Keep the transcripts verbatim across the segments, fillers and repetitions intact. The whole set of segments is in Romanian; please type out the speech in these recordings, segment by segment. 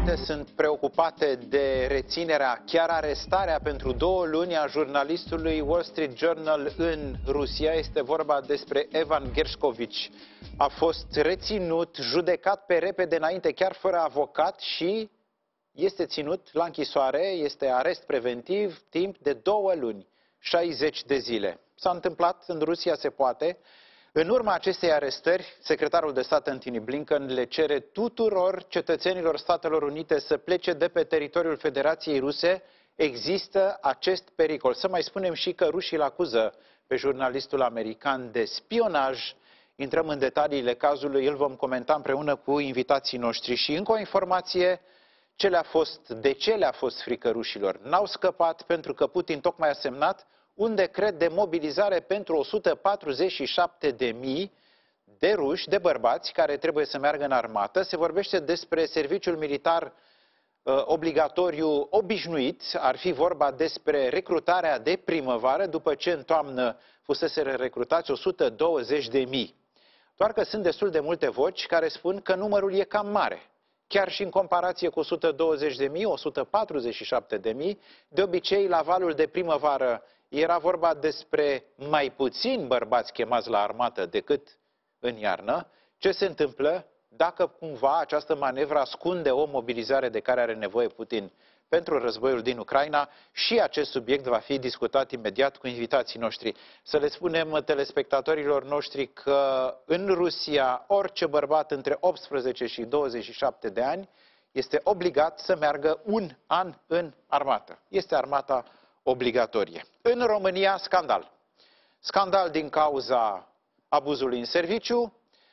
Unite sunt preocupate de reținerea, chiar arestarea pentru două luni a jurnalistului Wall Street Journal în Rusia. Este vorba despre Evan Gershkovich. A fost reținut, judecat pe repede înainte, chiar fără avocat, și este ținut la închisoare, este arest preventiv, timp de două luni, șaizeci de zile. S-a întâmplat în Rusia, se poate. În urma acestei arestări, secretarul de stat Antony Blinken le cere tuturor cetățenilor Statelor Unite să plece de pe teritoriul Federației Ruse. Există acest pericol. Să mai spunem și că rușii îl acuză pe jurnalistul american de spionaj. Intrăm în detaliile cazului, îl vom comenta împreună cu invitații noștri. Și încă o informație, ce le-a fost, de ce le-a fost frică rușilor? N-au scăpat pentru că Putin tocmai a semnat un decret de mobilizare pentru o sută patruzeci și șapte de mii de ruși, de bărbați, care trebuie să meargă în armată. Se vorbește despre serviciul militar uh, obligatoriu obișnuit. Ar fi vorba despre recrutarea de primăvară, după ce în toamnă fuseseră recrutați o sută douăzeci de mii. Doar că sunt destul de multe voci care spun că numărul e cam mare. Chiar și în comparație cu o sută douăzeci de mii, o sută patruzeci și șapte de mii, de obicei la valul de primăvară era vorba despre mai puțini bărbați chemați la armată decât în iarnă. Ce se întâmplă dacă cumva această manevră ascunde o mobilizare de care are nevoie Putin pentru războiul din Ucraina? Și acest subiect va fi discutat imediat cu invitații noștri. Să le spunem telespectatorilor noștri că în Rusia orice bărbat între optsprezece și douăzeci și șapte de ani este obligat să meargă un an în armată. Este armata obligatorie. În România, scandal. Scandal din cauza abuzului în serviciu,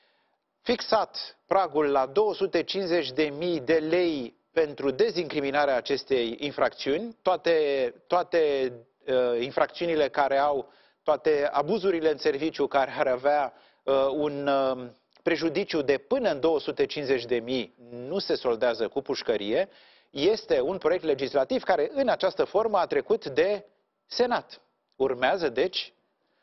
fixat pragul la două sute cincizeci de mii de lei pentru dezincriminarea acestei infracțiuni. Toate, toate uh, infracțiunile care au, toate abuzurile în serviciu care ar avea uh, un uh, prejudiciu de până în două sute cincizeci de mii nu se soldează cu pușcărie. Este un proiect legislativ care în această formă a trecut de Senat. Urmează, deci,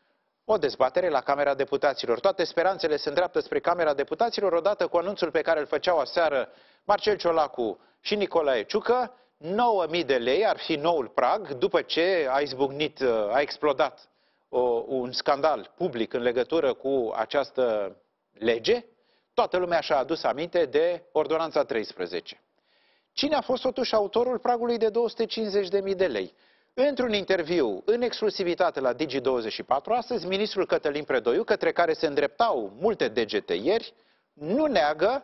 o dezbatere la Camera Deputaților. Toate speranțele se îndreaptă spre Camera Deputaților, odată cu anunțul pe care îl făceau aseară Marcel Ciolacu și Nicolae Ciucă. nouă mii de lei ar fi noul prag, după ce a izbucnit, a explodat o, un scandal public în legătură cu această lege. Toată lumea și-a adus aminte de Ordonanța treisprezece. Cine a fost totuși autorul pragului de două sute cincizeci de mii de lei? Într-un interviu în exclusivitate la Digi douăzeci și patru, astăzi, ministrul Cătălin Predoiu, către care se îndreptau multe degete ieri, nu neagă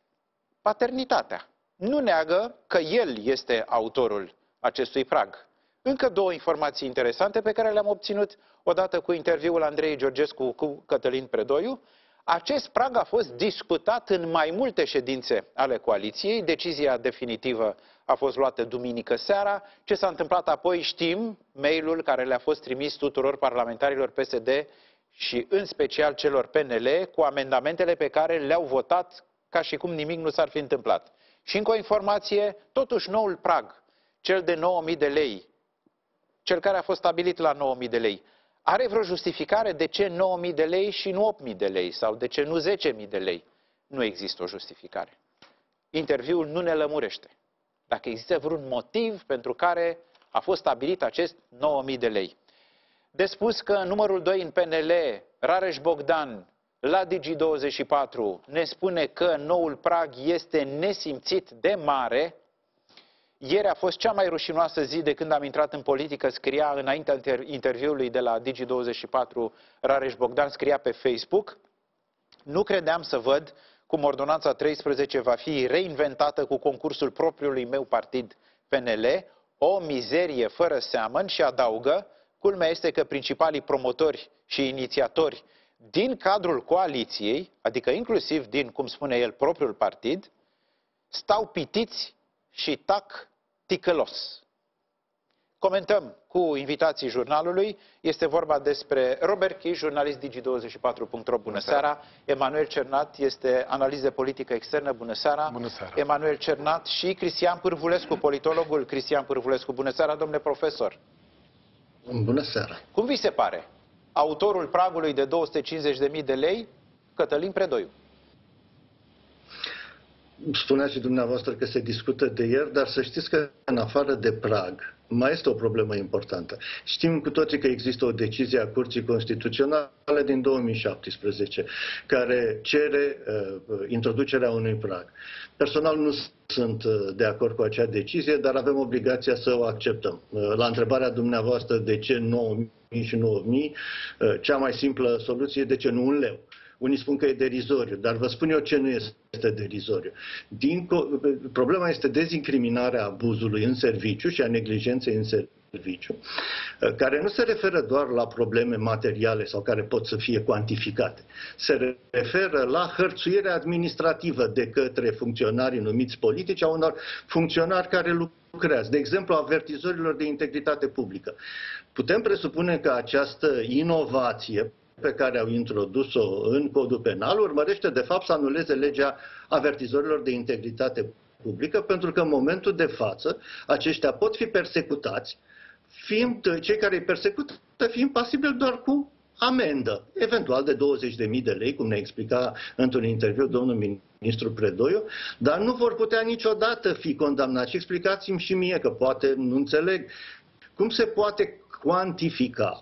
paternitatea. Nu neagă că el este autorul acestui prag. Încă două informații interesante pe care le-am obținut odată cu interviul Andrei Georgescu cu Cătălin Predoiu. Acest prag a fost discutat în mai multe ședințe ale coaliției. Decizia definitivă a fost luată duminică seara. Ce s-a întâmplat apoi știm, mailul care le-a fost trimis tuturor parlamentarilor P S D și în special celor P N L cu amendamentele pe care le-au votat ca și cum nimic nu s-ar fi întâmplat. Și încă o informație, totuși noul prag, cel de nouă mii de lei, cel care a fost stabilit la nouă mii de lei, are vreo justificare de ce nouă mii de lei și nu opt mii de lei sau de ce nu zece mii de lei? Nu există o justificare. Interviul nu ne lămurește dacă există vreun motiv pentru care a fost stabilit acest nouă mii de lei. De spus că numărul doi în P N L, Rareș Bogdan, la Digi douăzeci și patru, ne spune că noul prag este nesimțit de mare. Ieri a fost cea mai rușinoasă zi de când am intrat în politică, scria înaintea interviului de la Digi douăzeci și patru, Rareș Bogdan scria pe Facebook: nu credeam să văd cum Ordonanța treisprezece va fi reinventată cu concursul propriului meu partid P N L, o mizerie fără seamăn, și adaugă: culmea este că principalii promotori și inițiatori din cadrul coaliției, adică inclusiv din, cum spune el, propriul partid, stau pitiți și tac ticălos. Comentăm cu invitații jurnalului. Este vorba despre Robert Kiș, jurnalist Digi douăzeci și patru punct ro. Bună seara. Emanuel Cernat este analiză politică externă. Bună seara. Bună seara. Emanuel Cernat și Cristian Pârvulescu, politologul Cristian Pârvulescu. Bună seara, domnule profesor. Bună seara. Cum vi se pare? Autorul pragului de două sute cincizeci de mii de lei, Cătălin Predoiu. Spuneați și dumneavoastră că se discută de ieri, dar să știți că în afară de prag mai este o problemă importantă. Știm cu toții că există o decizie a Curții Constituționale din două mii șaptesprezece care cere uh, introducerea unui prag. Personal nu sunt de acord cu acea decizie, dar avem obligația să o acceptăm. Uh, la întrebarea dumneavoastră de ce nouă mii și nouă mii, uh, cea mai simplă soluție de ce nu un leu. Unii spun că e derizoriu, dar vă spun eu ce nu este derizoriu. Din, problema este dezincriminarea abuzului în serviciu și a neglijenței în serviciu, care nu se referă doar la probleme materiale sau care pot să fie cuantificate. Se referă la hărțuirea administrativă de către funcționarii numiți politici a unor funcționari care lucrează. De exemplu, avertizorilor de integritate publică. Putem presupune că această inovație pe care au introdus-o în codul penal urmărește de fapt să anuleze legea avertizorilor de integritate publică, pentru că în momentul de față aceștia pot fi persecutați, fiind cei care îi persecută fiind pasibili doar cu amendă, eventual de douăzeci de mii de lei, cum ne explica într-un interviu domnul ministru Predoiu, dar nu vor putea niciodată fi condamnați. Și explicați-mi și mie, că poate nu înțeleg, cum se poate cuantifica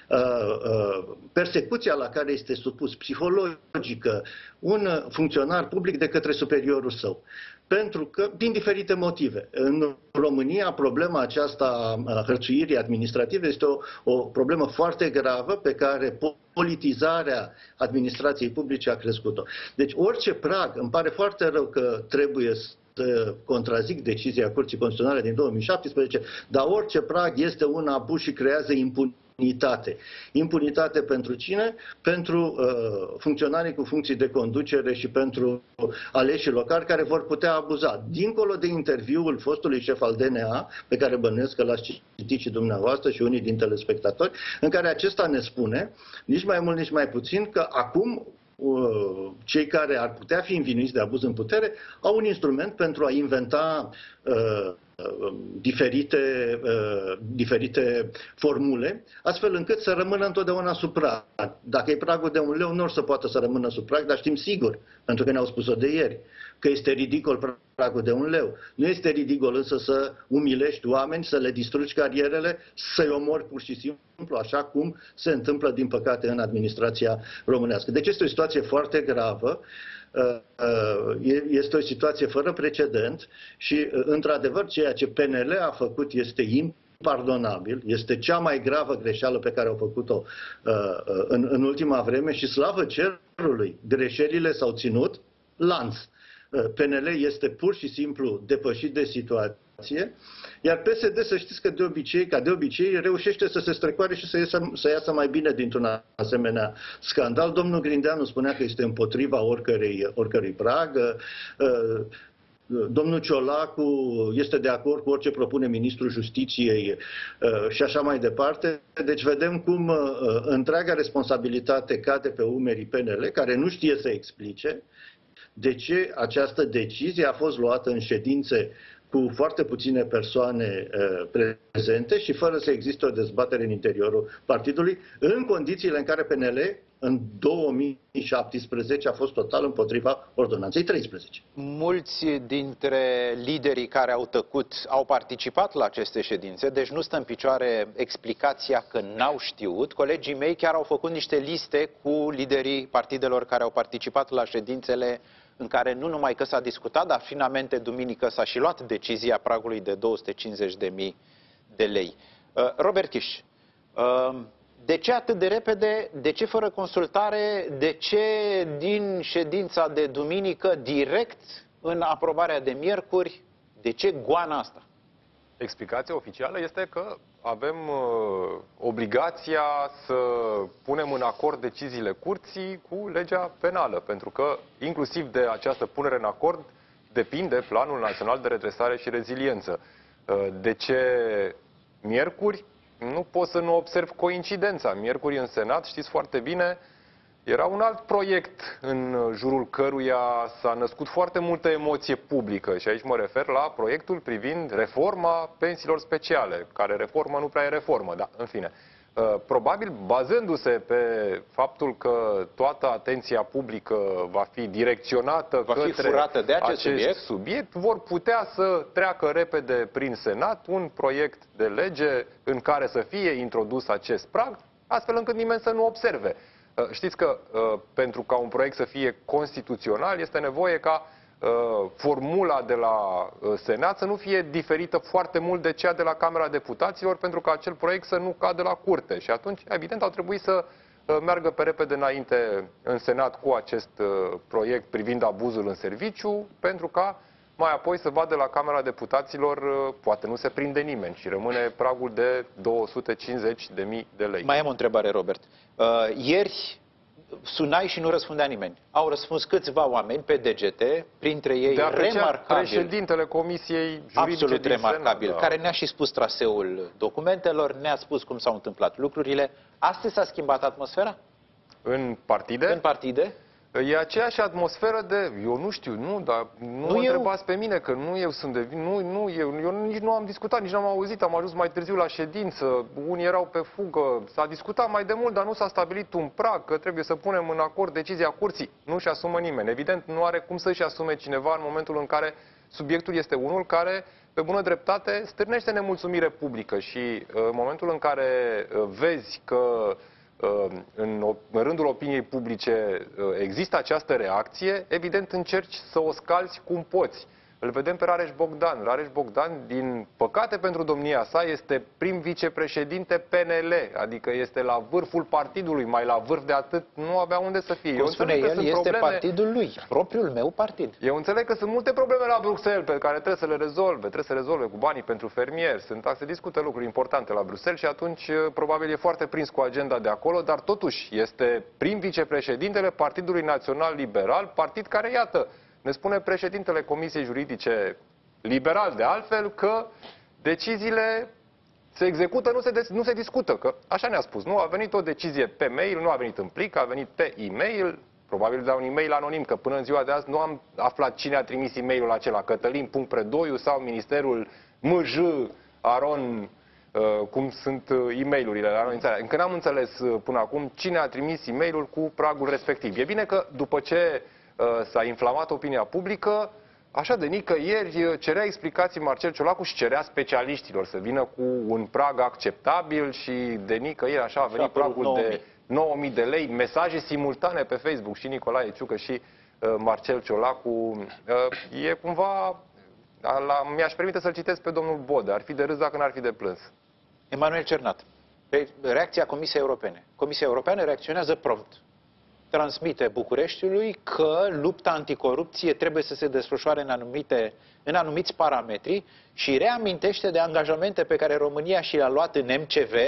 persecuția la care este supus psihologică un funcționar public de către superiorul său. Pentru că, din diferite motive. În România, problema aceasta a hărțuirii administrative este o, o problemă foarte gravă pe care politizarea administrației publice a crescut-o. Deci orice prag, îmi pare foarte rău că trebuie să contrazic decizia Curții Constituționale din două mii șaptesprezece, dar orice prag este un abuz și creează impunitate. Impunitate. Impunitate pentru cine? Pentru uh, funcționarii cu funcții de conducere și pentru aleșii locali care vor putea abuza. Dincolo de interviul fostului șef al D N A, pe care bănuiesc că l-ați citit și dumneavoastră și unii din telespectatori, în care acesta ne spune, nici mai mult, nici mai puțin, că acum uh, cei care ar putea fi învinuiți de abuz în putere au un instrument pentru a inventa uh, Diferite, uh, diferite formule, astfel încât să rămână întotdeauna sub prag. Dacă e pragul de un leu, nu or să poată să rămână sub prag, dar știm sigur, pentru că ne-au spus-o de ieri, că este ridicol pragul de un leu. Nu este ridicol însă să umilești oameni, să le distrugi carierele, să-i omori pur și simplu, așa cum se întâmplă, din păcate, în administrația românească. Deci este o situație foarte gravă. Este o situație fără precedent și, într-adevăr, ceea ce P N L a făcut este impardonabil, este cea mai gravă greșeală pe care au făcut-o în, în ultima vreme și, slavă cerului, greșelile s-au ținut lanț. P N L este pur și simplu depășit de situație, iar P S D, să știți că de obicei, ca de obicei, reușește să se strecoare și să iasă, să iasă mai bine dintr-un asemenea scandal. Domnul Grindeanu spunea că este împotriva oricărei, oricărei prag. Domnul Ciolacu este de acord cu orice propune ministrul Justiției și așa mai departe. Deci vedem cum întreaga responsabilitate cade pe umerii P N L, care nu știe să explice de ce această decizie a fost luată în ședințe cu foarte puține persoane uh, prezente și fără să existe o dezbatere în interiorul partidului, în condițiile în care P N L în două mii șaptesprezece a fost total împotriva ordonanței treisprezece. Mulți dintre liderii care au tăcut au participat la aceste ședințe, deci nu stă în picioare explicația că n-au știut. Colegii mei chiar au făcut niște liste cu liderii partidelor care au participat la ședințele în care nu numai că s-a discutat, dar finalmente duminică s-a și luat decizia pragului de două sute cincizeci de mii de lei. Robert Kiș, de ce atât de repede, de ce fără consultare, de ce din ședința de duminică direct în aprobarea de miercuri, de ce goana asta? Explicația oficială este că avem uh, obligația să punem în acord deciziile curții cu legea penală, pentru că inclusiv de această punere în acord depinde Planul Național de Redresare și Reziliență. Uh, de ce miercuri? Nu pot să nu observ coincidența. Miercuri în Senat, știți foarte bine, era un alt proiect în jurul căruia s-a născut foarte multă emoție publică și aici mă refer la proiectul privind reforma pensiilor speciale, care reformă nu prea e reformă, dar în fine. Probabil bazându-se pe faptul că toată atenția publică va fi direcționată va fi către furată de acest, acest subiect. subiect, vor putea să treacă repede prin Senat un proiect de lege în care să fie introdus acest prag, astfel încât nimeni să nu observe. Știți că pentru ca un proiect să fie constituțional este nevoie ca formula de la Senat să nu fie diferită foarte mult de cea de la Camera Deputaților, pentru ca acel proiect să nu cadă la curte. Și atunci, evident, au trebuit să meargă pe repede înainte în Senat cu acest proiect privind abuzul în serviciu, pentru ca mai apoi să vadă la Camera Deputaților, poate nu se prinde nimeni și rămâne pragul de două sute cincizeci de mii de lei. Mai am o întrebare, Robert. Uh, ieri sunai și nu răspundea nimeni. Au răspuns câțiva oameni pe degete, printre ei de remarcabil, președintele Comisiei Juridice absolut din remarcabil, Senat, da. care ne-a și spus traseul documentelor, ne-a spus cum s-au întâmplat lucrurile. Astăzi s-a schimbat atmosfera În partide? în partide? E aceeași atmosferă de, eu nu știu, nu, dar nu, Nu mă eu. întrebați pe mine, că nu eu sunt de vin, nu, nu eu, eu nici nu am discutat, nici nu am auzit, am ajuns mai târziu la ședință, unii erau pe fugă, s-a discutat mai de mult, dar nu s-a stabilit un prag, că trebuie să punem în acord decizia curții. Nu-și asumă nimeni. Evident, nu are cum să-și asume cineva în momentul în care subiectul este unul care, pe bună dreptate, stârnește nemulțumire publică și în momentul în care vezi că în rândul opiniei publice există această reacție, evident încerci să o scalzi cum poți. Îl vedem pe Rareș Bogdan. Rareș Bogdan, din păcate pentru domnia sa, este prim vicepreședinte P N L, adică este la vârful partidului, mai la vârf de atât nu avea unde să fie. Cum spune el, sunt este probleme... partidul lui, propriul meu partid. Eu înțeleg că sunt multe probleme la Bruxelles pe care trebuie să le rezolve, trebuie să rezolve cu banii pentru fermieri, sunt, se discută lucruri importante la Bruxelles și atunci probabil e foarte prins cu agenda de acolo, dar totuși este prim vicepreședintele Partidului Național Liberal, partid care, iată, ne spune președintele Comisiei Juridice liberal, de altfel, că deciziile se execută, nu se, nu se discută. Că așa ne-a spus. Nu a venit o decizie pe mail, nu a venit în plic, a venit pe e-mail, probabil de un e-mail anonim, că până în ziua de azi nu am aflat cine a trimis e-mailul acela, Cătălin punct Predoiu sau Ministerul M J Aron, cum sunt e-mailurile la anunțare. Încă n-am înțeles până acum cine a trimis e-mailul cu pragul respectiv. E bine că după ce s-a inflamat opinia publică, așa de nicăieri cerea explicații Marcel Ciolacu și cerea specialiștilor să vină cu un prag acceptabil și de nicăieri așa a venit pragul de nouă mii de lei, mesaje simultane pe Facebook și Nicolae Ciucă și uh, Marcel Ciolacu. Uh, e cumva, mi-aș permite să-l citesc pe domnul Bode, ar fi de râs dacă n-ar fi de plâns. Emanuel Cernat, pe reacția Comisiei Europene. Comisia Europeană reacționează prompt. Transmite Bucureștiului că lupta anticorupție trebuie să se desfășoare în, anumite, în anumiți parametri și reamintește de angajamente pe care România și le-a luat în M C V.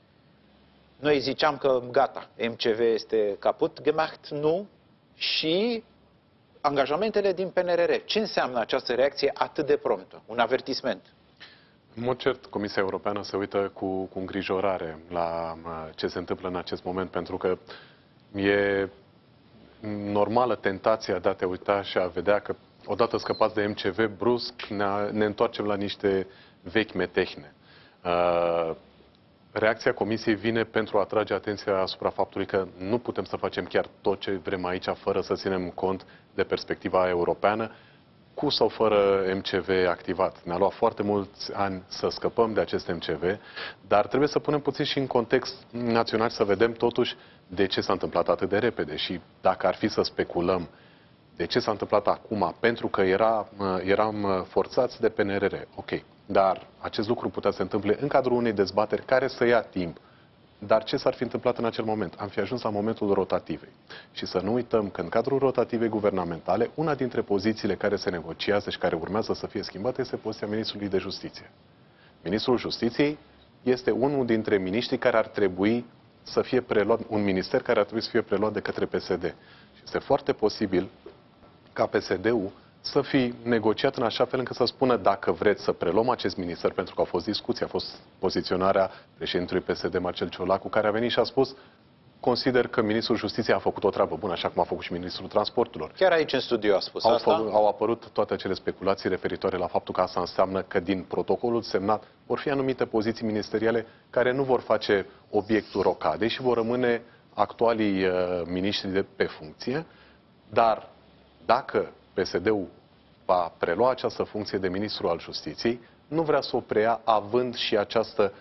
Noi ziceam că gata, M C V este caput, gemacht, nu, și angajamentele din P N R R. Ce înseamnă această reacție atât de promptă? Un avertisment. În mod cert, Comisia Europeană se uită cu, cu îngrijorare la ce se întâmplă în acest moment, pentru că e normală tentația de a te uita și a vedea că odată scăpați de M C V, brusc ne, ne întoarcem la niște vechi metehne. Uh, reacția Comisiei vine pentru a atrage atenția asupra faptului că nu putem să facem chiar tot ce vrem aici fără să ținem cont de perspectiva europeană, cu sau fără M C V activat. Ne-a luat foarte mulți ani să scăpăm de acest M C V, dar trebuie să punem puțin și în context național să vedem totuși de ce s-a întâmplat atât de repede și dacă ar fi să speculăm de ce s-a întâmplat acum, pentru că era, eram forțați de P N R R. Ok, dar acest lucru putea să se întâmple în cadrul unei dezbateri care să ia timp. Dar ce s-ar fi întâmplat în acel moment? Am fi ajuns la momentul rotativei. Și să nu uităm că în cadrul rotativei guvernamentale, una dintre pozițiile care se negociază și care urmează să fie schimbată este poziția Ministrului de Justiție. Ministrul Justiției este unul dintre miniștrii care ar trebui să fie preluat, un minister care ar trebui să fie preluat de către P S D. Și este foarte posibil ca P S D-ul să fi negociat în așa fel încât să spună dacă vreți să preluăm acest minister, pentru că a fost discuție, a fost poziționarea președintelui P S D Marcel Ciolacu, care a venit și a spus consider că Ministrul Justiției a făcut o treabă bună, așa cum a făcut și Ministrul Transporturilor. Chiar aici în studio a spus Au, asta? făcut, au apărut toate acele speculații referitoare la faptul că asta înseamnă că din protocolul semnat vor fi anumite poziții ministeriale care nu vor face obiectul rocadei și vor rămâne actualii uh, miniștri de pe funcție, dar dacă P S D-ul va prelua această funcție de ministru al Justiției, nu vrea să o preia având și această,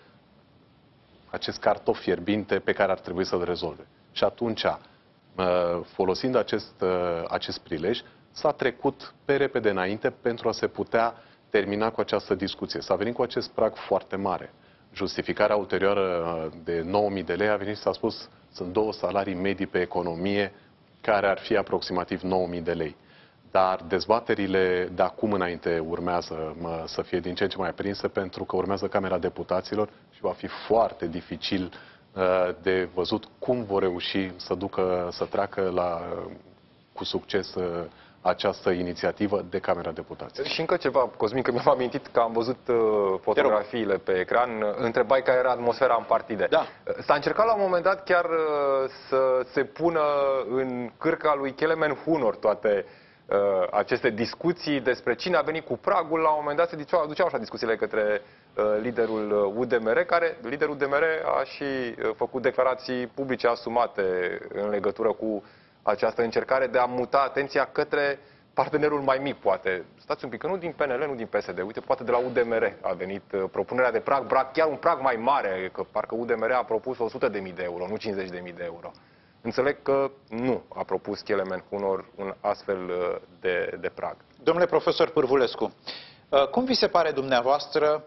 acest cartof fierbinte pe care ar trebui să-l rezolve. Și atunci, folosind acest, acest prilej, s-a trecut pe repede înainte pentru a se putea termina cu această discuție. S-a venit cu acest prag foarte mare. Justificarea ulterioară de nouă mii de lei a venit și s-a spus sunt două salarii medii pe economie care ar fi aproximativ nouă mii de lei. Dar dezbaterile de acum înainte urmează mă, să fie din ce în ce mai aprinse pentru că urmează Camera Deputaților și va fi foarte dificil uh, de văzut cum vor reuși să ducă, să treacă la, cu succes uh, această inițiativă de Camera Deputaților. Și încă ceva, Cosmin, că mi-am amintit că am văzut uh, fotografiile pe ecran. Întrebai care era atmosfera în partide. Da. S-a încercat la un moment dat chiar uh, să se pună în cârca lui Kelemen Hunor toate uh, aceste discuții despre cine a venit cu pragul. La un moment dat se duceau, duceau așa discuțiile către uh, liderul U D M R, care liderul U D M R a și uh, făcut declarații publice asumate în legătură cu această încercare de a muta atenția către partenerul mai mic, poate. Stați un pic, că nu din P N L, nu din P S D. Uite, poate de la U D M R a venit uh, propunerea de prag, prag, chiar un prag mai mare, că parcă U D M R a propus o sută de mii de euro, nu cincizeci de mii de euro. Înțeleg că nu a propus Kelemen Hunor un astfel uh, de, de prag. Domnule profesor Pârvulescu, uh, cum vi se pare dumneavoastră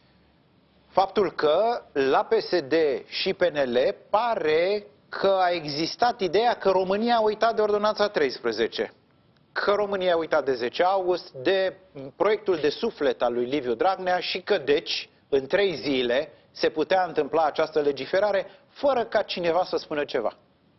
faptul că la P S D și P N L pare că a existat ideea că România a uitat de ordonanța treisprezece, că România a uitat de zece august, de proiectul de suflet al lui Liviu Dragnea și că, deci, în trei zile se putea întâmpla această legiferare fără ca cineva să spună ceva.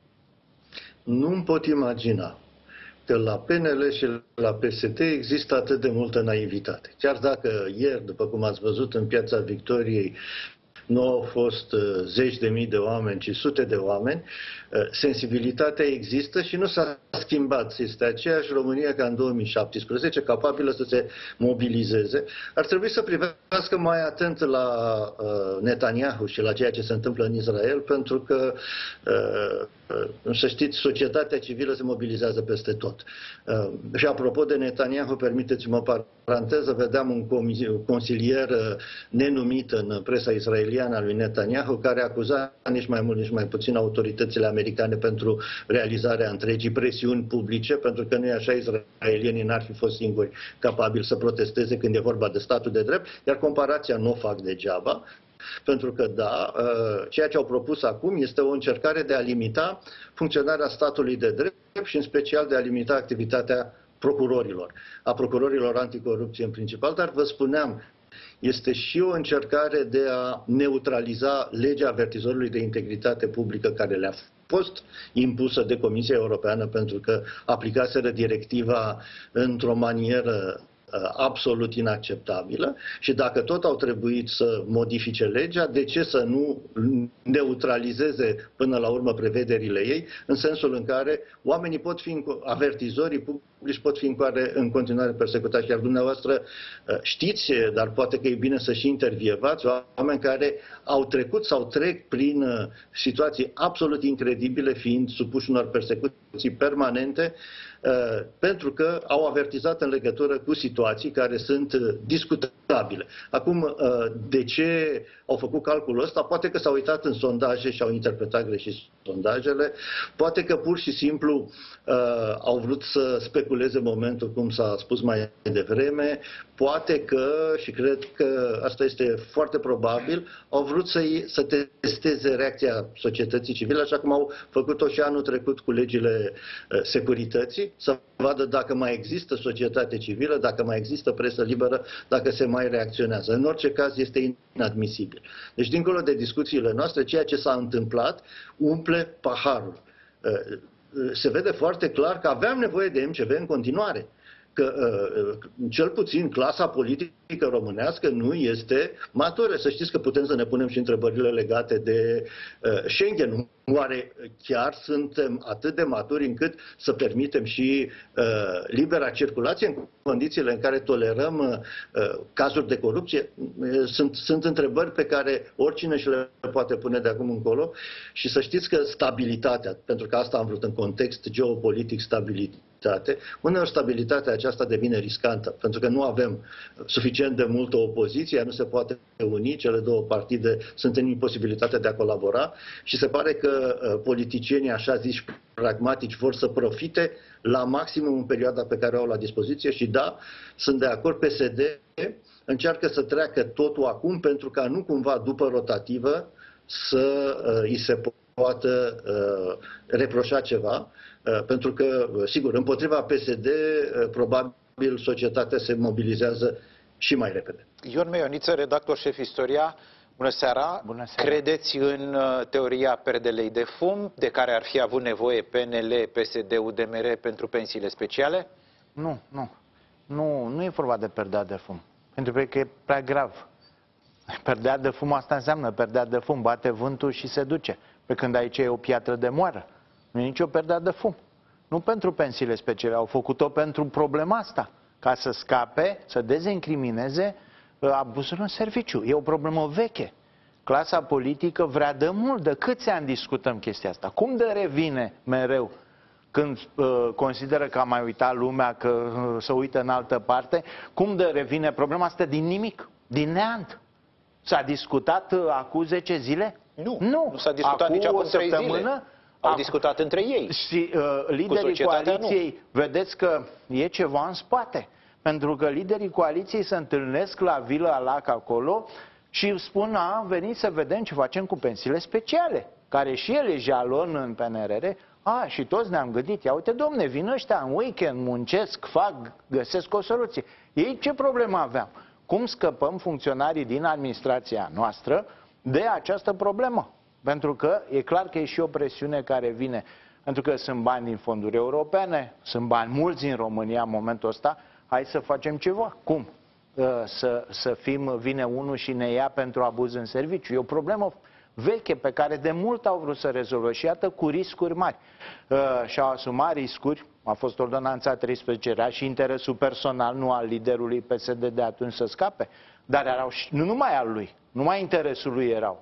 Nu-mi pot imagina că la P N L și la P S D există atât de multă naivitate. Chiar dacă ieri, după cum ați văzut în Piața Victoriei, nu au fost uh, zeci de mii de oameni, ci sute de oameni, uh, sensibilitatea există și nu s-a schimbat. Este aceeași România ca în două mii șaptesprezece, capabilă să se mobilizeze. Ar trebui să privească mai atent la uh, Netanyahu și la ceea ce se întâmplă în Israel, pentru că, uh, uh, să știți, societatea civilă se mobilizează peste tot. Uh, și apropo de Netanyahu, permiteți-mă o paranteză, vedeam un consilier uh, nenumit în presa israeliană a lui Netanyahu, care acuza nici mai mult, nici mai puțin autoritățile americane pentru realizarea întregii presiuni publice, pentru că nu e așa, israelienii n-ar fi fost singuri capabili să protesteze când e vorba de statul de drept, iar comparația nu o fac degeaba, pentru că, da, ceea ce au propus acum este o încercare de a limita funcționarea statului de drept și în special de a limita activitatea procurorilor, a procurorilor anticorupție în principal, dar vă spuneam, este și o încercare de a neutraliza legea avertizorului de integritate publică care le-a fost impusă de Comisia Europeană pentru că aplicaseră directiva într-o manieră absolut inacceptabilă și dacă tot au trebuit să modifice legea, de ce să nu neutralizeze până la urmă prevederile ei, în sensul în care oamenii pot fi, avertizorii publici pot fi în continuare persecutați. Iar dumneavoastră știți, dar poate că e bine să și intervievați, oameni care au trecut sau trec prin situații absolut incredibile, fiind supuși unor persecuții permanente, pentru că au avertizat în legătură cu situații care sunt discutabile. Acum, de ce au făcut calculul ăsta? Poate că s-au uitat în sondaje și au interpretat greșit sondajele, poate că pur și simplu au vrut să speculeze momentul, cum s-a spus mai devreme, poate că, și cred că asta este foarte probabil, au vrut să, să testeze reacția societății civile, așa cum au făcut-o și anul trecut cu legile securității, să vadă dacă mai există societate civilă, dacă mai există presă liberă, dacă se mai reacționează. În orice caz este inadmisibil. Deci, dincolo de discuțiile noastre, ceea ce s-a întâmplat umple paharul. Se vede foarte clar că aveam nevoie de M C V în continuare. că cel puțin clasa politică românească nu este matură. Să știți că putem să ne punem și întrebările legate de Schengen. Oare chiar suntem atât de maturi încât să permitem și uh, libera circulație în condițiile în care tolerăm uh, cazuri de corupție? Sunt, sunt întrebări pe care oricine și le poate pune de acum încolo și să știți că stabilitatea, pentru că asta am vrut în context geopolitic, stabilitate, uneori stabilitatea aceasta devine riscantă, pentru că nu avem suficient de multă opoziție, nu se poate uni, cele două partide sunt în imposibilitate de a colabora și se pare că politicienii așa zici pragmatici vor să profite la maximum în perioada pe care o au la dispoziție și da, sunt de acord, P S D încearcă să treacă totul acum pentru ca nu cumva după rotativă să uh, îi se poată uh, reproșa ceva, uh, pentru că, sigur, împotriva P S D uh, probabil societatea se mobilizează și mai repede. Ion Meioniță, redactor șef Istoria. Bună seara. Bună seara. Credeți în uh, teoria perdelei de fum, de care ar fi avut nevoie P N L, P S D, U D M R pentru pensiile speciale? Nu, nu. Nu, nu e vorba de perdea de fum. Pentru că e prea grav. Perdea de fum, asta înseamnă perdea de fum, bate vântul și se duce. Pe când aici e o piatră de moară. Nu e nicio perdea de fum. Nu pentru pensiile speciale, au făcut-o pentru problema asta. Ca să scape, să dezincrimineze abuzul în serviciu. E o problemă veche. Clasa politică vrea de mult, de câți ani discutăm chestia asta. Cum de revine mereu când uh, consideră că a mai uitat lumea, că uh, se uită în altă parte? Cum de revine problema asta din nimic, din neant? S-a discutat uh, acum zece zile? Nu, nu, nu s-a discutat acum nici acum trei zile. Au acum... discutat între ei. Și uh, liderii Cu coaliției, nu. Vedeți că e ceva în spate. Pentru că liderii coaliției se întâlnesc la Vila Lac acolo și spun, a, veniți să vedem ce facem cu pensiile speciale, care și ele jalon în P N R R. A, și toți ne-am gândit, ia uite, domne, vin ăștia în weekend, muncesc, fac, găsesc o soluție. Ei ce problemă aveam? Cum scăpăm funcționarii din administrația noastră de această problemă? Pentru că e clar că e și o presiune care vine, pentru că sunt bani din fonduri europene, sunt bani mulți în România în momentul ăsta. Hai să facem ceva. Cum? Să, să fim, vine unul și ne ia pentru abuz în serviciu. E o problemă veche pe care de mult au vrut să rezolvă și iată cu riscuri mari. Și-au asumat riscuri, a fost ordonanța treisprezece, era și interesul personal, nu al liderului P S D de atunci să scape, dar erau și, nu numai al lui, numai interesul lui erau.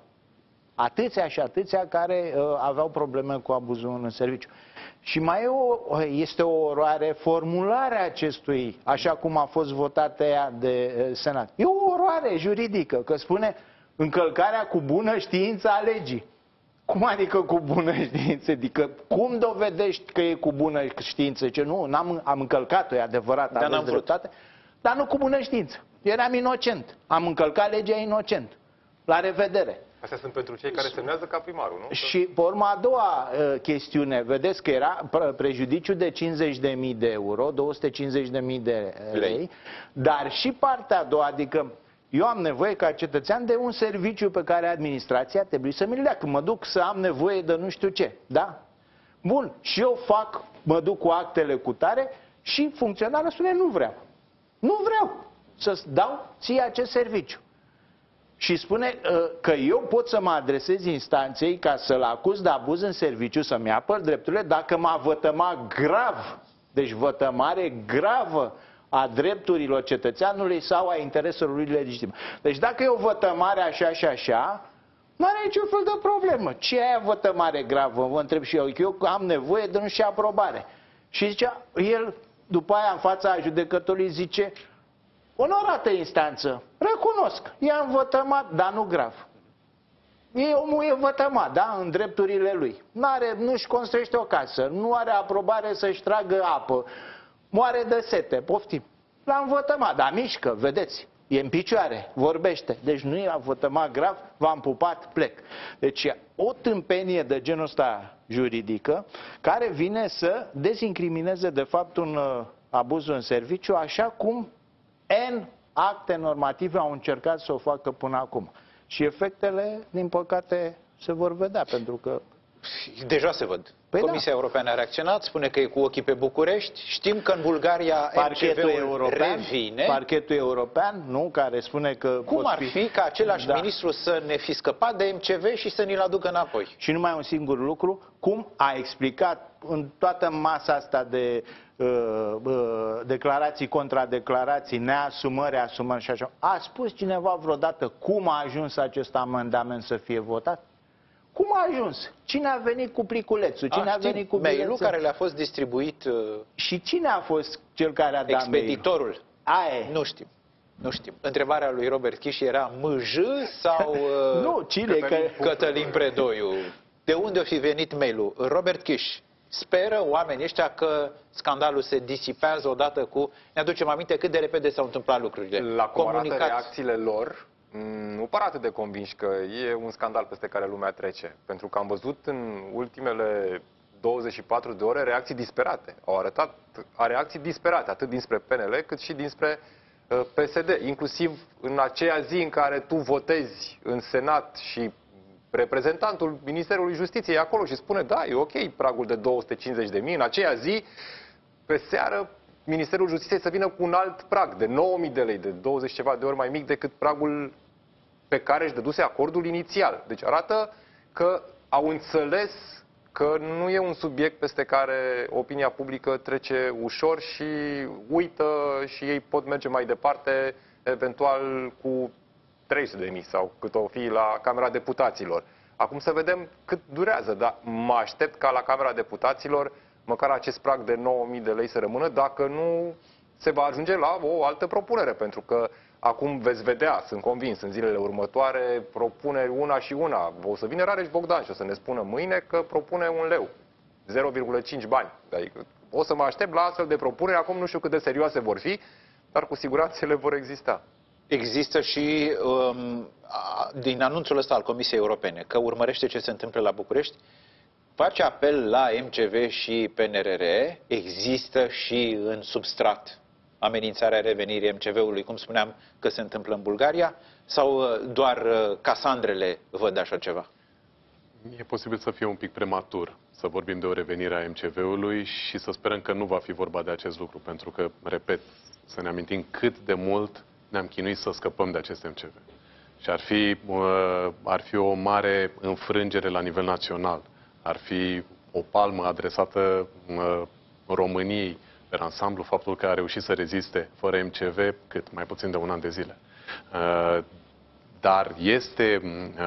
Atâția și atâția care uh, aveau probleme cu abuzul în serviciu. Și mai e o, este o oroare formularea acestui, așa cum a fost votată ea de uh, Senat. E o oroare juridică, că spune încălcarea cu bună știință a legii. Cum adică cu bună știință? Adică cum dovedești că e cu bună știință? Ce nu, n-am, am încălcat-o, e adevărat, dar aveți dreptate, dar nu cu bună știință. Eram inocent. Am încălcat legea inocent. La revedere. Astea sunt pentru cei care semnează ca primarul, nu? Și pe urma a doua uh, chestiune, vedeți că era prejudiciu de cincizeci de mii de euro, două sute cincizeci de mii de lei, dar și partea a doua, adică eu am nevoie ca cetățean de un serviciu pe care administrația trebuie să mi-l dea, când mă duc să am nevoie de nu știu ce, da? Bun, și eu fac, mă duc cu actele cu tare și funcționarul spune nu vreau. Nu vreau să-ți dau ție acest serviciu. Și spune uh, că eu pot să mă adresez instanței ca să-l acuz de abuz în serviciu, să-mi apăr drepturile, dacă m-a vătămat grav, deci vătămare gravă a drepturilor cetățeanului sau a intereselor lui legitim. Deci dacă e o vătămare așa și așa, nu are niciun fel de problemă. Ce e aia vătămare gravă? Vă întreb și eu, că eu am nevoie de nu știu aprobare. Și zicea, el, după aia, în fața judecătorului, zice, onorată instanță, recunosc, i-am vătămat, dar nu grav. E, omul e vătămat, da, în drepturile lui. N-are, nu-și construiește o casă, nu are aprobare să-și tragă apă, moare de sete, poftim. L-am vătămat, dar mișcă, vedeți, e în picioare, vorbește. Deci nu i-a vătămat grav, v-am pupat, plec. Deci e o tâmpenie de genul ăsta juridică care vine să dezincrimineze de fapt un uh, abuz în serviciu, așa cum N acte normative au încercat să o facă până acum. Și efectele, din păcate, se vor vedea, pentru că Deja se văd. Păi Comisia da. Europeană a reacționat, spune că e cu ochii pe București. Știm că în Bulgaria Parchetul M C V-ul european, revine. parchetul european, nu, care spune că Cum pot ar fi ca același Da. ministru să ne fi scăpat de M C V și să ni-l aducă înapoi? Și numai un singur lucru, cum a explicat în toată masa asta de uh, uh, declarații, contradeclarații, neasumări, asumări și așa, a spus cineva vreodată cum a ajuns acest amendament să fie votat? Cum a ajuns? Cine a venit cu pliculețul? Cine A, a știm, venit cu mail-ul bilețel? care le-a fost distribuit uh, Și cine a fost cel care a dat mail-ul? expeditorul? Aia e. Nu știm. Nu știm. Întrebarea lui Robert Kiș era M J sau uh, Nu, cine? Cătălin, Că... Cătălin Predoiu? De unde o fi venit mail-ul? Robert Kiș. Speră oamenii ăștia că scandalul se disipează odată cu... Ne aducem aminte cât de repede s-au întâmplat lucrurile. La cum arată Comunicați. reacțiile lor, m, nu par atât de convinși că e un scandal peste care lumea trece. Pentru că am văzut în ultimele douăzeci și patru de ore reacții disperate. Au arătat a reacții disperate, atât dinspre P N L cât și dinspre uh, P S D. Inclusiv în aceea zi în care tu votezi în Senat și reprezentantul Ministerului Justiției e acolo și spune da, e ok pragul de două sute cincizeci de mii, în aceea zi, pe seară, Ministerul Justiției să vină cu un alt prag de nouă mii de lei, de douăzeci ceva de ori mai mic decât pragul pe care își dăduse acordul inițial. Deci arată că au înțeles că nu e un subiect peste care opinia publică trece ușor și uită și ei pot merge mai departe, eventual cu trei sute de mii sau cât o fi la Camera Deputaților. Acum să vedem cât durează, dar mă aștept ca la Camera Deputaților măcar acest prag de nouă mii de lei să rămână, dacă nu se va ajunge la o altă propunere, pentru că acum veți vedea, sunt convins, în zilele următoare propune una și una. O să vină Rareș Bogdan și o să ne spună mâine că propune un leu, zero virgulă cinci bani. Adică o să mă aștept la astfel de propuneri, acum nu știu cât de serioase vor fi, dar cu siguranță ele vor exista. Există și um, a, din anunțul ăsta al Comisiei Europene că urmărește ce se întâmplă la București, face apel la M C V și P N R R, există și în substrat amenințarea revenirii M C V-ului, cum spuneam că se întâmplă în Bulgaria, sau doar Casandrele văd așa ceva? E posibil să fie un pic prematur să vorbim de o revenire a M C V-ului și să sperăm că nu va fi vorba de acest lucru, pentru că, repet, să ne amintim cât de mult ne-am chinuit să scăpăm de acest M C V. Și ar fi, ar fi o mare înfrângere la nivel național. Ar fi o palmă adresată României pe ansamblu, faptul că a reușit să reziste fără M C V cât mai puțin de un an de zile. Dar este,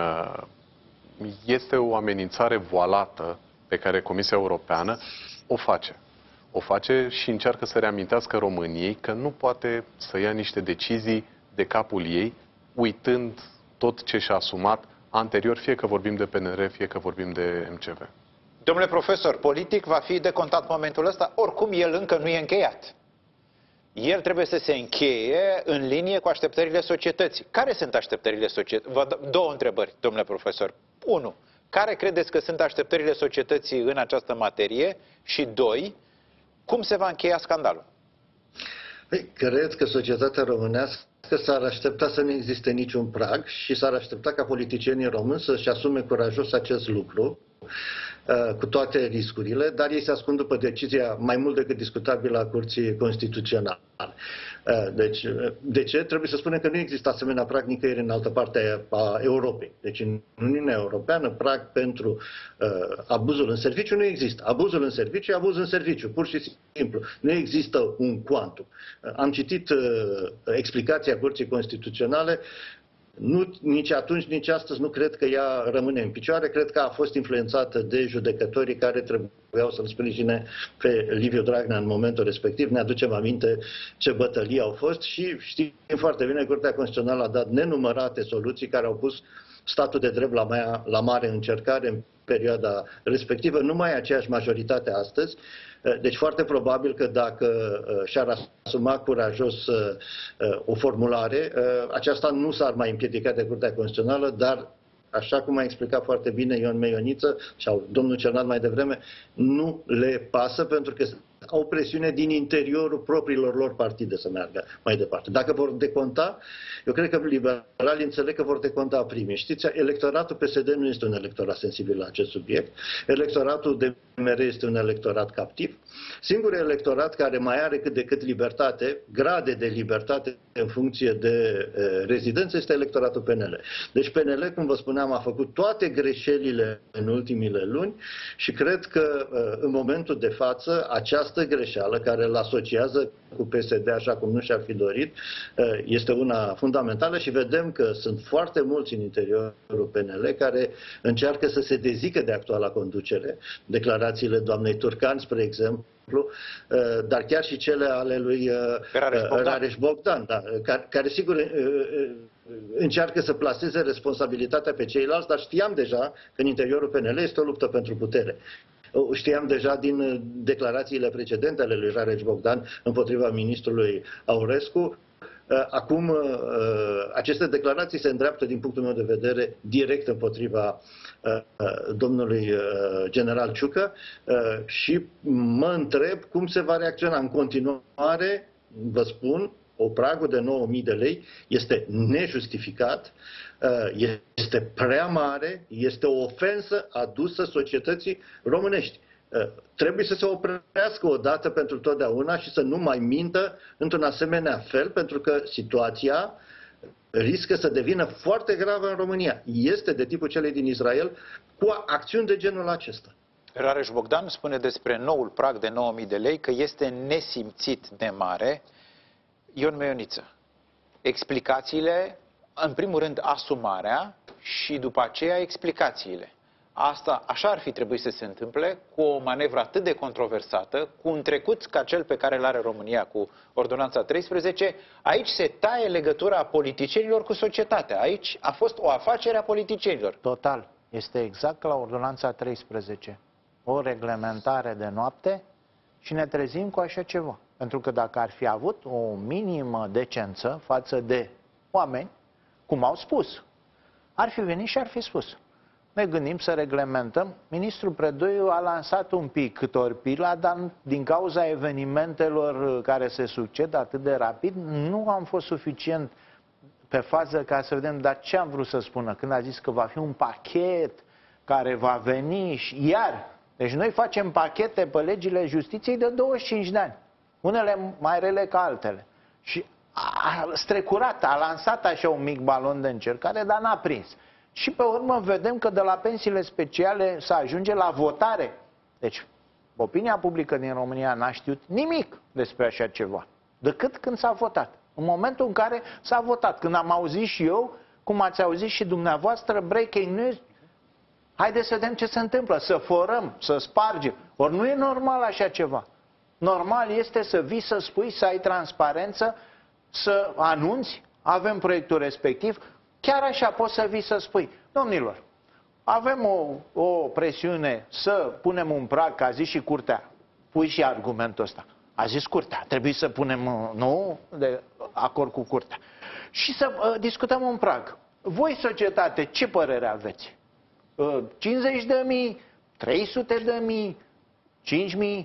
este o amenințare voalată pe care Comisia Europeană o face. O face și încearcă să reamintească României că nu poate să ia niște decizii de capul ei, uitând tot ce și-a asumat anterior, fie că vorbim de P N R, fie că vorbim de M C V. Domnule profesor, politic va fi decontat momentul ăsta, oricum el încă nu e încheiat. El trebuie să se încheie în linie cu așteptările societății. Care sunt așteptările societății? Vă dau două întrebări, domnule profesor. Unu, care credeți că sunt așteptările societății în această materie? Și doi, cum se va încheia scandalul? Păi, cred că societatea românească s-ar aștepta să nu existe niciun prag și s-ar aștepta ca politicienii români să-și asume curajos acest lucru, cu toate riscurile, dar ei se ascund după decizia mai mult decât discutabilă a Curții Constituționale. Deci, de ce? Trebuie să spunem că nu există asemenea prag nicăieri în altă parte a Europei. Deci în Uniunea Europeană prag pentru uh, abuzul în serviciu nu există. Abuzul în serviciu e abuz în serviciu, pur și simplu. Nu există un quantum. Am citit uh, explicația Curții Constituționale. Nu, nici atunci, nici astăzi nu cred că ea rămâne în picioare. Cred că a fost influențată de judecătorii care trebuiau să-l sprijine pe Liviu Dragnea în momentul respectiv. Ne aducem aminte ce bătălii au fost și știm foarte bine, Curtea Constituțională a dat nenumărate soluții care au pus statul de drept la, mai, la mare încercare în perioada respectivă. Nu mai e aceeași majoritate astăzi. Deci foarte probabil că dacă și-ar asuma curajos o formulare, aceasta nu s-ar mai împiedica de Curtea Constituțională, dar, așa cum a explicat foarte bine Ion Meioniță sau domnul Cernat mai devreme, nu le pasă pentru că au presiune din interiorul propriilor lor partide să meargă mai departe. Dacă vor deconta, eu cred că liberalii înțeleg că vor deconta primii. Știți, electoratul P S D nu este un electorat sensibil la acest subiect. Electoratul D M R este un electorat captiv. Singurul electorat care mai are cât de cât libertate, grade de libertate în funcție de uh, rezidență, este electoratul P N L. Deci P N L, cum vă spuneam, a făcut toate greșelile în ultimile luni și cred că uh, în momentul de față această greșeală care îl asociază cu P S D așa cum nu și-ar fi dorit uh, este una fundamentală și vedem că sunt foarte mulți în interiorul P N L care încearcă să se dezică de actuala conducere. Declarațiile doamnei Turcan, spre exemplu, dar chiar și cele ale lui Rareș Bogdan, Rareș Bogdan da, care, care sigur încearcă să plaseze responsabilitatea pe ceilalți, dar știam deja că în interiorul P N L este o luptă pentru putere. Știam deja din declarațiile precedente ale lui Rareș Bogdan împotriva ministrului Aurescu. Acum, aceste declarații se îndreaptă, din punctul meu de vedere, direct împotriva domnului general Ciucă și mă întreb cum se va reacționa în continuare. Vă spun, o pragul de nouă mii de lei este nejustificat, este prea mare, este o ofensă adusă societății românești. Trebuie să se oprească odată pentru totdeauna și să nu mai mintă într-un asemenea fel, pentru că situația riscă să devină foarte gravă în România. Este de tipul celei din Israel, cu acțiuni de genul acesta. Rareș Bogdan spune despre noul prag de nouă mii de lei că este nesimțit de mare. Ion Meioniță, explicațiile, în primul rând asumarea și după aceea explicațiile. Asta așa ar fi trebuit să se întâmple cu o manevră atât de controversată, cu un trecut ca cel pe care îl are România cu Ordonanța treisprezece. Aici se taie legătura politicienilor cu societatea. Aici a fost o afacere a politicienilor. Total. Este exact ca la Ordonanța treisprezece. O reglementare de noapte și ne trezim cu așa ceva. Pentru că dacă ar fi avut o minimă decență față de oameni, cum au spus, ar fi venit și ar fi spus: ne gândim să reglementăm. Ministrul Predoiu a lansat un pic torpila, dar din cauza evenimentelor care se succed atât de rapid, nu am fost suficient pe fază ca să vedem, dar ce am vrut să spună când a zis că va fi un pachet care va veni și iar. Deci noi facem pachete pe legile justiției de douăzeci și cinci de ani, unele mai rele ca altele. Și a strecurat, a lansat așa un mic balon de încercare, dar n-a prins. Și pe urmă vedem că de la pensiile speciale se ajunge la votare. Deci, opinia publică din România n-a știut nimic despre așa ceva, decât când s-a votat. În momentul în care s-a votat, când am auzit și eu, cum ați auzit și dumneavoastră, breaking news, haideți să vedem ce se întâmplă, să forăm, să spargem. Ori nu e normal așa ceva. Normal este să vii, să spui, să ai transparență, să anunți, avem proiectul respectiv. Chiar așa poți să vii să spui: domnilor, avem o, o presiune să punem un prag, că a zis și curtea. Pui și argumentul ăsta. A zis curtea, trebuie să punem, nu, de acord cu curtea. Și să uh, discutăm un prag. Voi, societate, ce părere aveți? Uh, cincizeci de mii, trei sute de mii, cinci mii?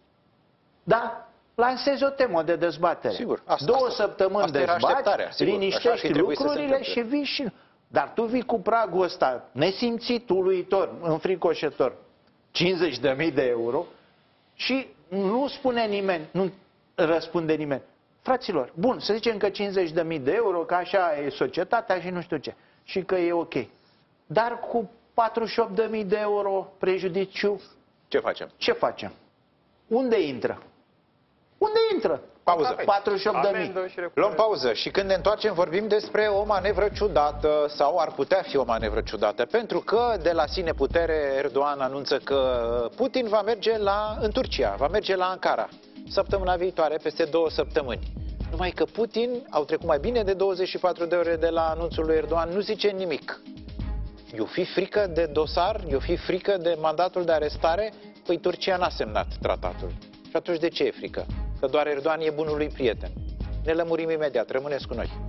Da? Lansezi o temă de dezbatere. Sigur, asta, Două asta, săptămâni asta dezbați, liniștești lucrurile și vii și... Dar tu vii cu pragul ăsta nesimțit, uluitor, înfricoșător, cincizeci de mii de euro și nu spune nimeni, nu răspunde nimeni. Fraților, bun, să zicem că cincizeci de mii de euro, că așa e societatea și nu știu ce, și că e ok. Dar cu patruzeci și opt de mii de euro prejudiciu, ce facem? Ce facem? Unde intră? Unde intră? Pauză. patruzeci și opt de mii. Luăm pauză și când ne întoarcem vorbim despre o manevră ciudată sau ar putea fi o manevră ciudată, pentru că de la sine putere Erdogan anunță că Putin va merge la, în Turcia, va merge la Ankara săptămâna viitoare, peste două săptămâni. Numai că Putin, au trecut mai bine de douăzeci și patru de ore de la anunțul lui Erdogan, nu zice nimic. I-o fi frică de dosar? I-o fi frică de mandatul de arestare? Păi Turcia n-a semnat tratatul. Și atunci de ce e frică? Că doar Erdogan e bunul lui prieten. Ne lămurim imediat. Rămâneți cu noi.